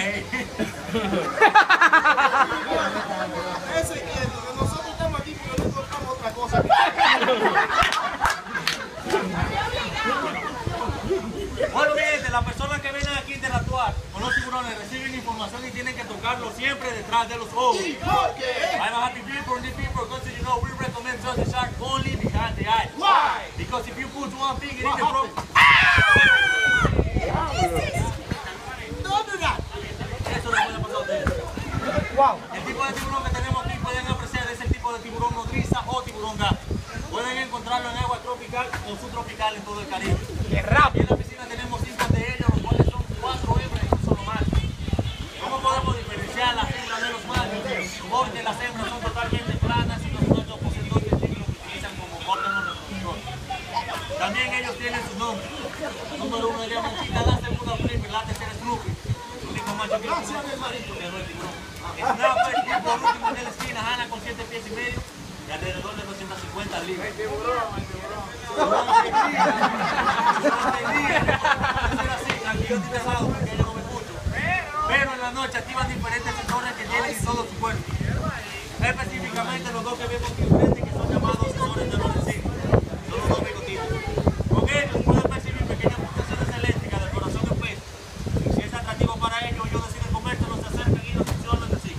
Eso es cierto, que nosotros estamos aquí porque no encontramos otra cosa. Bueno, mi gente, las personas que vienen aquí a interactuar con los tiburones reciben información y tienen que tocarlo siempre detrás de los ojos. I'm a happy people and these people because you know we recommend touch the shark only behind the eyes. Why? Because if you put one finger in the throat, Don't do that. eso le puede pasar a ustedes. Wow. El tipo de tiburón que tenemos aquí pueden apreciar es el tipo de tiburón nodriza o tiburón gato. Pueden encontrarlo en agua tropical o subtropical en todo el Caribe. ¡Qué Aquí rápido! en la piscina tenemos 5 de ellos, los cuales son 4 hembras y un solo macho. ¿Cómo podemos diferenciar las hembras de los machos? Porque las hembras son totalmente planas y los machos poseen dos testículos que utilizan como órganos reproductores. También ellos tienen sus nombres. Número 1 sería Manchita, la segunda Flipper, la tercera Snoopy. El único macho que es el marito que no es tiburón. Snapper, y por último en la esquina, Hanna con 7 pies y medio y alrededor de 250 libras. Pero en la noche activan diferentes sensores que tienen en todo su cuerpo. Específicamente los dos que vemos aquí enfrente, que son llamados sensores de Lorenzini. Son los dos bigotitos. Con ellos pueden percibir pequeñas pulsaciones eléctricas del corazón del pez. Y si es atractivo para ellos, ellos deciden comérselo, se acercan y lo funcionan así.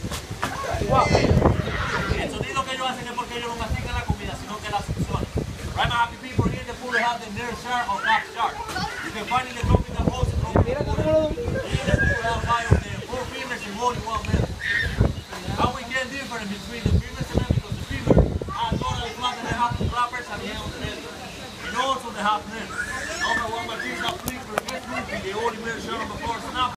El sonido que ellos hacen es porque ellos no mastican la comida, sino que la succionan. Right, my happy people, here in the pool they have the nurse shark or cap shark. You can find in the tropical ocean. Here in the pool they have 5 of them, 4 females and only 1 male. How we can differ between the females and males because the female has totally flat and they have the flappers at the end of the belly. And also they have nets. Number 1 machines have flipper, get moving, the only male shark on the floor snap.